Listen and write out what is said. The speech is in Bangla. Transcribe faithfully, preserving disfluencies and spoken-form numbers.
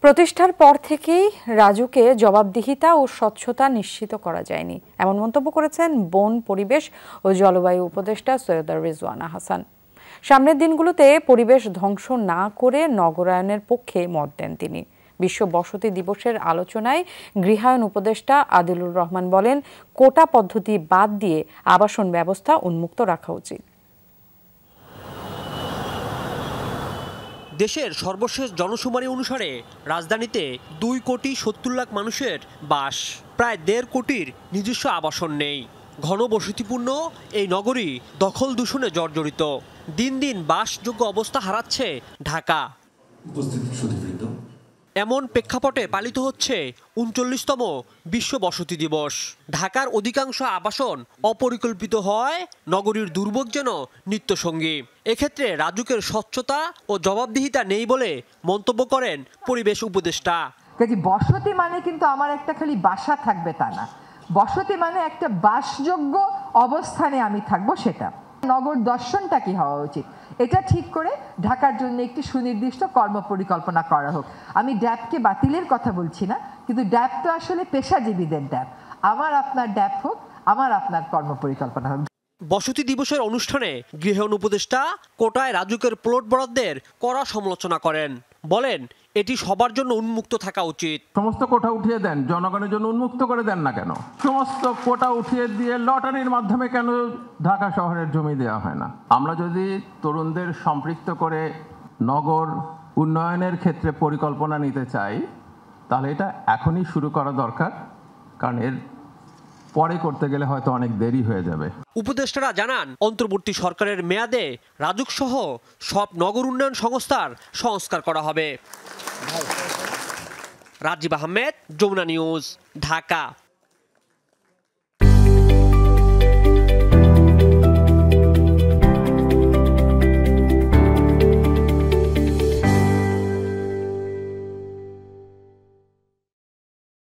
প্রতিষ্ঠার পর থেকেই রাজুকে জবাবদিহিতা ও স্বচ্ছতা নিশ্চিত করা যায়নি, এমন মন্তব্য করেছেন বন, পরিবেশ ও জলবায়ু উপদেষ্টা সৈয়দা রিজওয়ানা হাসান। সামনের দিনগুলোতে পরিবেশ ধ্বংস না করে নগরায়নের পক্ষে মত দেন তিনি। বিশ্ব বসতি দিবসের আলোচনায় গৃহায়ন উপদেষ্টা আদিলুর রহমান বলেন, কোটা পদ্ধতি বাদ দিয়ে আবাসন ব্যবস্থা উন্মুক্ত রাখা উচিত। দেশের সর্বশেষ জনশুমারি অনুসারে রাজধানীতে দুই কোটি সত্তর লাখ মানুষের বাস, প্রায় দেড় কোটির নিজস্ব আবাসন নেই। ঘনবসতিপূর্ণ এই নগরী দখল দূষণে জর্জরিত। দিন দিন বাসযোগ্য অবস্থা হারাচ্ছে ঢাকা। এমন প্রেক্ষাপটে পালিত হচ্ছে উনচল্লিশতম বিশ্ব বসতি দিবস। ঢাকার অধিকাংশ আবাসন অপরিকল্পিত হয়, নগরীর দুর্ভোগ যেন নিত্যসঙ্গী। এক্ষেত্রে রাজুকের স্বচ্ছতা ও জবাবদিহিতা নেই বলে মন্তব্য করেন পরিবেশ উপদেষ্টা। কাজে বসতি মানে কিন্তু আমার একটা খালি বাসা থাকবে তা না, বসতি মানে একটা বাসযোগ্য অবস্থানে আমি থাকবো, সেটা নগর দর্শনটা কি হওয়া উচিত এটা ঠিক করে ঢাকার জন্য একটি সুনির্দিষ্ট কর্ম পরিকল্পনা করা হোক। আমি ড্যাবকে বাতিলের কথা বলছি না, কিন্তু ড্যাব তো আসলে পেশাজীবীদের ড্যাব। আমার আপনার ড্যাব হোক, আমার আপনার কর্ম পরিকল্পনা হোক। বসতি দিবসের অনুষ্ঠানে গৃহায়ন উপদেষ্টা কোটায় রাজুকের প্লট বরাদ্দের কড়া সমালোচনা করেন। বলেন, এটি সবার জন্য উন্মুক্ত থাকা উচিত। সমস্ত কোটা উঠিয়ে দেন, জনগণের জন্য উন্মুক্ত করে দেন না কেন? সমস্ত কোটা উঠিয়ে দিয়ে লটারির মাধ্যমে কেন ঢাকা শহরের জমি দেওয়া হয় না? আমরা যদি তরুণদের সম্পৃক্ত করে নগর উন্নয়নের ক্ষেত্রে পরিকল্পনা নিতে চাই, তাহলে এটা এখনই শুরু করা দরকার, কারণ এর পরে করতে গেলে হয়তো অনেক দেরি হয়ে যাবে। উপদেষ্টারা জানান, অন্তর্বর্তী সরকারের মেয়াদে রাজুক সহ সব নগর উন্নয়ন সংস্থার সংস্কার করা হবে। রাজীব আহমেদ, যমুনা নিউজ, ঢাকা।